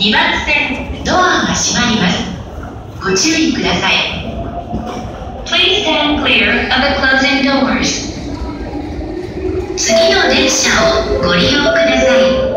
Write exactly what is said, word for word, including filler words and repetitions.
にばん線ドアが閉まります。ご注意ください。Please stand clear of the closing doors. 次の電車をご利用ください。